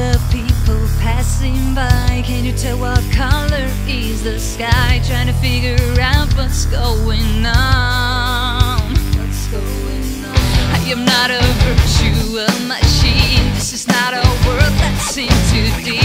the people passing by. Can you tell what color is the sky? Trying to figure out what's going on. What's going on? I am not a virtual machine. This is not a world that seems too deep.